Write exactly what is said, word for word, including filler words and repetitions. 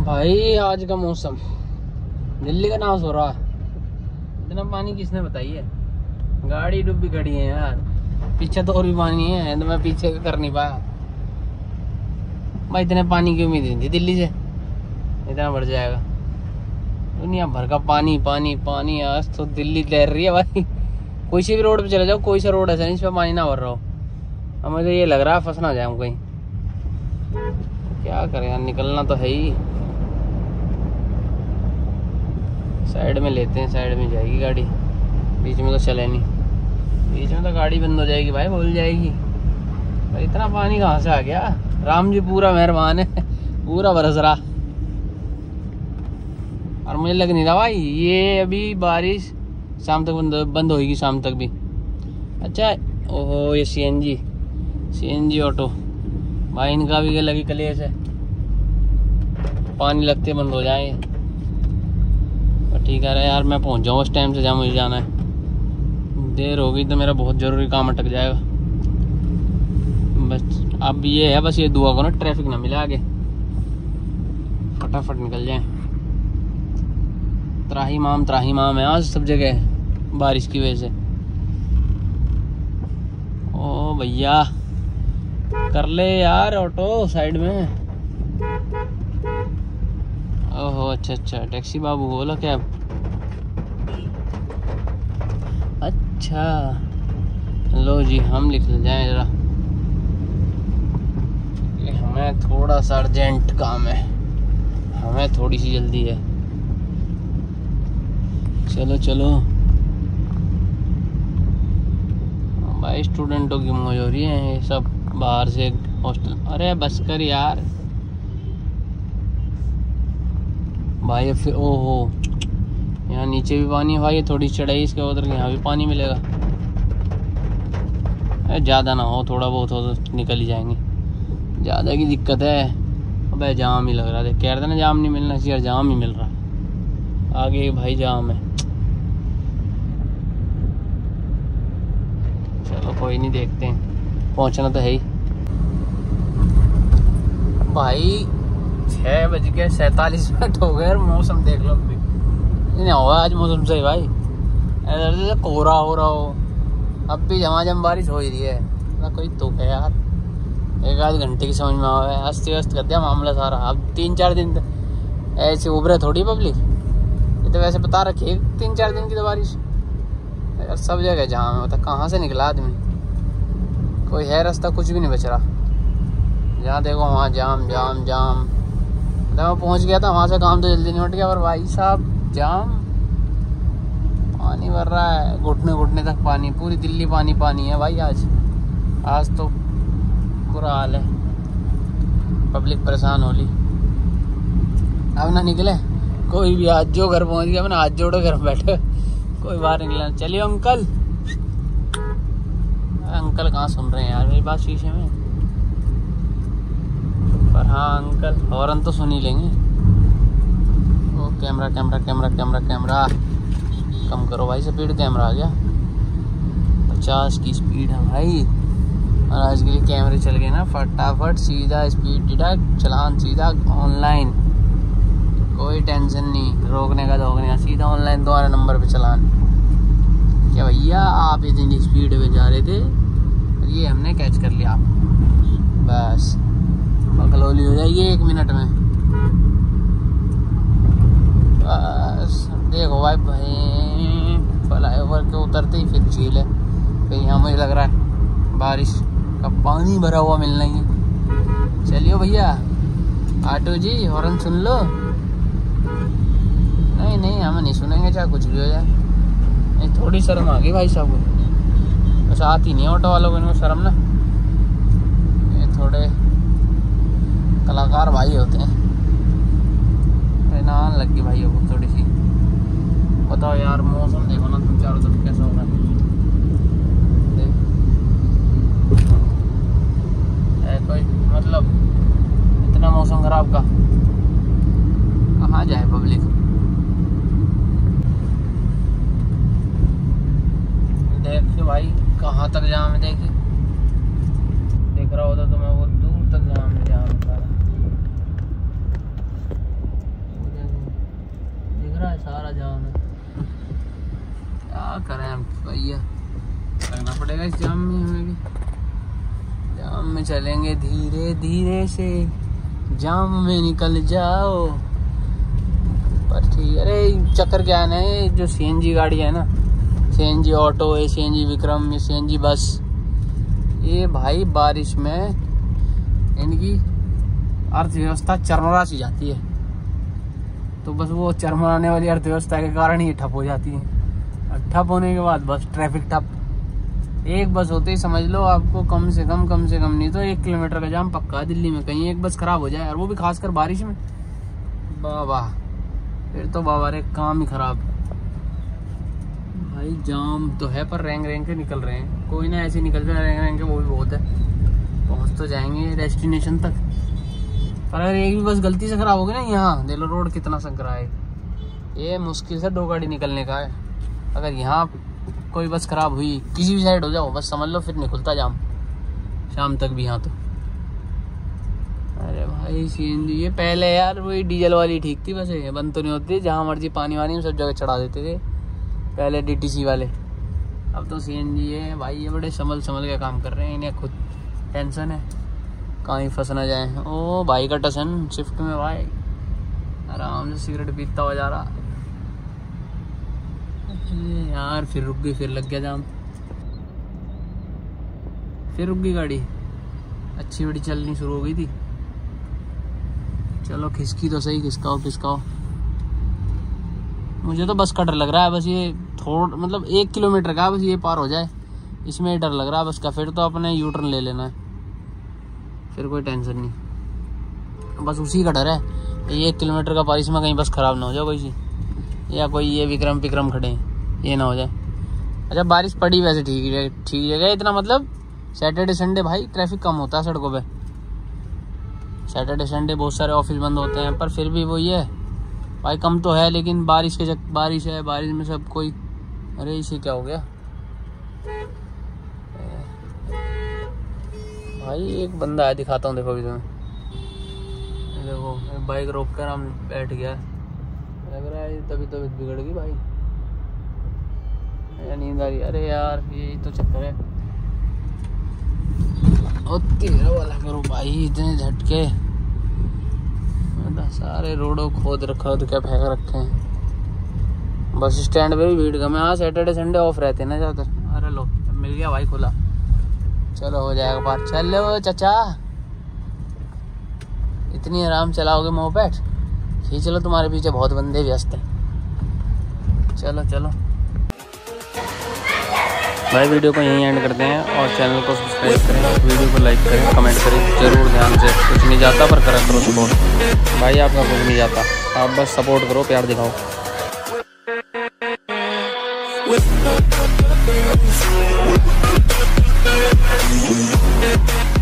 भाई आज का मौसम दिल्ली का नाश हो रहा है। इतना पानी किसने बताई है? गाड़ी डूबी खड़ी है यार, पीछे तो और भी पानी है तो मैं पीछे कर नहीं पाया। भाई इतने पानी की उम्मीद नहीं थी दिल्ली से, इतना बढ़ जाएगा। दुनिया भर का पानी पानी पानी। आज तो दिल्ली तैर रही है भाई। कोई सी भी रोड पे चले जाओ, कोई सा रोड ऐसा नहीं इस पर पानी ना भर रहा हो। अब मुझे ये लग रहा है फंस ना जाऊँ कहीं। क्या करें यार, निकलना तो है ही। साइड में लेते हैं, साइड में जाएगी गाड़ी, बीच में तो चले नहीं। बीच में तो गाड़ी बंद हो जाएगी भाई, भूल जाएगी। पर इतना पानी कहाँ से आ गया? राम जी पूरा मेहरबान है, पूरा बरस रहा। और मुझे लग नहीं रहा भाई ये अभी बारिश शाम तक बंद बंद होगी, शाम तक भी। अच्छा ओहो, ये सीएनजी सीएनजी ऑटो भाई, इनका भी लगी कलेश है। पानी लगते बंद हो जाएंगे। ठीक है यार, मैं पहुंच जाऊँ उस टाइम से जहाँ मुझे जाना है। देर होगी तो मेरा बहुत ज़रूरी काम अटक जाएगा। बस अब ये है, बस ये दुआ करो ना ट्रैफिक ना मिले आगे, फटाफट निकल जाए। त्राहिमाम त्राहिमाम है आज सब जगह बारिश की वजह से। ओ भैया कर ले यार ऑटो साइड में। ओहो अच्छा अच्छा, टैक्सी बाबू बोला क्या? अच्छा लो जी, हम लिख ले जाएं जरा, हमें थोड़ा सा अर्जेंट काम है, हमें थोड़ी सी जल्दी है। चलो चलो भाई, स्टूडेंटों की मौज हो रही है ये सब बाहर से हॉस्टल। अरे बस कर यार भाई। फिर ओहो, यहाँ नीचे भी पानी है भाई, थोड़ी चढ़ाई इसके उधर यहाँ भी पानी मिलेगा। ज़्यादा ना हो, थोड़ा बहुत हो तो निकल ही जाएंगे। ज़्यादा की दिक्कत है। अबे जाम ही लग रहा है, कह रहे थे ना जाम नहीं मिलना चाहिए, जाम ही मिल रहा है आगे भाई, जाम है। चलो कोई नहीं, देखते हैं, पहुँचना तो है ही भाई। छः बज के सैतालीस मिनट हो गए और मौसम देख लो अभी नहीं होगा आज मौसम सही भाई। इधर से कोहरा हो रहा हो, अब भी झमाझम बारिश हो ही रही है ना। कोई तो है यार, एक आध घंटे की समझ में आ गया, अस्त व्यस्त कर दिया मामला सारा। अब तीन चार दिन ऐसे उभरे थोड़ी पब्लिक, ये तो वैसे बता रखी है तीन चार दिन की तो बारिश यार। सब जगह जाम है, मतलब कहाँ से निकला आदमी, कोई है रास्ता कुछ भी नहीं बच रहा। जहाँ देखो वहाँ जाम जाम जाम। मैं पहुंच गया था वहाँ से, काम तो जल्दी निपट गया, और भाई साहब जाम, पानी भर रहा है घुटने घुटने तक पानी। पूरी दिल्ली पानी पानी है भाई आज। आज तो बुरा हाल है, पब्लिक परेशान हो ली। अब ना निकले कोई भी, आज जो घर पहुंच गया मैंने हाथ जोड़ो घर बैठे, कोई बाहर निकला। चलिए अंकल, अंकल कहाँ सुन रहे हैं यार मेरी बात शीशे में, पर हाँ अंकल हॉर्न तो सुन ही लेंगे। ओ camera camera camera camera camera कम करो भाई, स्पीड कैमरा आ गया, पचास की स्पीड है भाई। और आज के लिए कैमरे चल गए ना, फटाफट सीधा स्पीड डिटेक्ट, चलान सीधा ऑनलाइन, कोई टेंशन नहीं, रोकने का रोकने का, सीधा ऑनलाइन दोबारा नंबर पे चलान। क्या भैया आप इतनी स्पीड में जा रहे थे, ये हमने कैच कर लिया, बस बकलौली हो जाएगी एक मिनट में। बस देखो भाई भाई, फ्लाई ओवर के उतरते ही फिर झील है, फिर यहाँ मुझे लग रहा है बारिश का पानी भरा हुआ मिलना ही। चलिए भैया ऑटो जी, हॉर्न सुन लो। नहीं नहीं हम नहीं सुनेंगे, चाहे कुछ भी हो जाए। नहीं थोड़ी शर्म आ गई भाई साहब को, बस आती नहीं ऑटो वालों को, इनको शर्म ना, ये थोड़े कलाकार भाई होते हैं। नान लग गई भाई को थोड़ी सी। बताओ यार मौसम देखो ना तुम, चारों तरफ कैसा हो रहा है कोई मतलब, इतना मौसम खराब का कहाँ जाए पब्लिक। देखिए भाई कहाँ तक जाम है, देखिए दिख रहा होता तो मैं वो दूर तक जाम है, जाम है सारा। चलेंगे धीरे धीरे से, जाम में निकल जाओ। पर ठीक, अरे चक्कर क्या है ना, जो सीएनजी गाड़ी है ना, सीएनजी ऑटो है, सीएनजी विक्रम, ये सीएनजी बस, ये भाई बारिश में इनकी अर्थव्यवस्था चरमरा सी जाती है। तो बस वो चरमराने वाली अर्थव्यवस्था के कारण ही ठप हो जाती है। ठप होने के बाद बस ट्रैफिक ठप। एक बस होते ही समझ लो आपको कम से कम कम से कम नहीं तो एक किलोमीटर का जाम पक्का है दिल्ली में। कहीं एक बस खराब हो जाए, और वो भी खासकर बारिश में, बाबा फिर तो बाबा रे काम ही खराब। भाई जाम तो है पर रेंग रेंग के निकल रहे हैं, कोई ना ऐसे निकल जाए रेंग रेंग के, वो भी बहुत है। पहुंच तो जाएंगे डेस्टिनेशन तक, पर अगर एक भी बस गलती से खराब हो गई ना, यहाँ देख लो रोड कितना संकरा है। ये मुश्किल से दो गाड़ी निकलने का है। अगर यहाँ कोई बस खराब हुई किसी भी साइड हो जाओ, बस समझ लो फिर नहीं खुलता जाम शाम तक भी यहाँ तो। अरे भाई सीएनजी ये पहले यार वही डीजल वाली ठीक थी, बस ये बंद तो नहीं होती, जहाँ मर्जी पानी वानी सब जगह चढ़ा देते थे पहले डीटीसी वाले। अब तो सीएनजी है भाई, ये बड़े संभल संभल के काम कर रहे हैं, इन्हें खुद टेंशन है कहीं फंस ना जाए। ओ भाई का टसन शिफ्ट में भाई आराम से सिगरेट पीता हुआ जा रहा यार। फिर रुक गई, फिर लग गया जाम, फिर रुक गई गाड़ी। अच्छी बड़ी चलनी शुरू हो गई थी। चलो खिसकी तो सही, खिसकाओ खिसकाओ। मुझे तो बस का डर लग रहा है, बस ये थोड़ा मतलब एक किलोमीटर का बस ये पार हो जाए, इसमें डर लग रहा है बस का। फिर तो अपने यू टर्न ले लेना है, फिर कोई टेंशन नहीं। बस उसी का डर है, ये एक किलोमीटर का पार, इसमें कहीं बस खराब ना हो जाए कोई सी, या कोई ये विक्रम विक्रम खड़े ये ना हो जाए। अच्छा बारिश पड़ी वैसे ठीक है, ठीक जगह इतना, मतलब सैटरडे संडे भाई ट्रैफिक कम होता है सड़कों पे। सैटरडे संडे बहुत सारे ऑफिस बंद होते हैं, पर फिर भी वही है भाई, कम तो है। लेकिन बारिश के जग बारिश है, बारिश में सब कोई, अरे इसे क्या हो गया भाई, एक बंदा है दिखाता हूँ, देखो अभी तुम्हें, देखो बाइक रोक कर हम बैठ गया, लग रहा है तभी तबीयत बिगड़ गई भाई, नींद आ रही। अरे यार यही तो चक्कर है, और तेरा वाला करो भाई, इतने झटके, सारे रोडों खोद खोद के फेंक रखे हैं। बस स्टैंड पे भी भीड़ कम है, हाँ सैटरडे संडे ऑफ रहते हैं ना ज़्यादातर। अरे लो मिल गया भाई खुला, चलो हो जाएगा पार। चलो चाचा, इतनी आराम चलाओगे मोपेड, खींच लो, तुम्हारे पीछे बहुत बंदे व्यस्त हैं। चलो चलो भाई, वीडियो को यहीं एंड करते हैं, और चैनल को सब्सक्राइब करें, वीडियो को लाइक करें, कमेंट करें जरूर ध्यान से। कुछ नहीं जाता पर करा करो सपोर्ट भाई, आपका कुछ नहीं जाता, आप बस सपोर्ट करो, प्यार दिखाओ।